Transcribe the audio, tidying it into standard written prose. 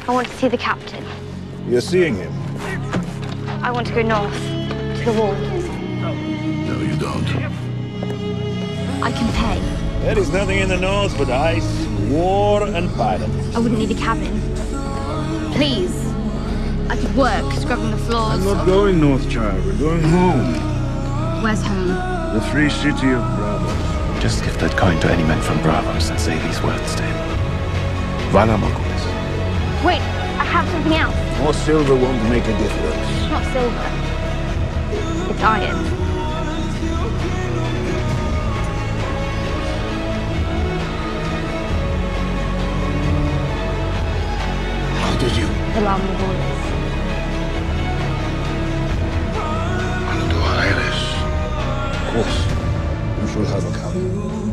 I want to see the captain. You're seeing him? I want to go north, to the wall. No, you don't. I can pay. There is nothing in the north but ice, war, and pirates. I wouldn't need a cabin. Please. I could work scrubbing the floors. I'm not going north, child. We're going home. Where's home? The free city of Bravous. Just give that coin to any men from Bravos and say these words to him. Valar Morghulis. Wait, I have something else. More silver won't make a difference. It's not silver. It's iron. How did you? Valar Morghulis. Valar Dohires. Of course. You shall have a cup.